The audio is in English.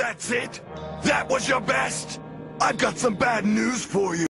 That's it? That was your best? I've got some bad news for you.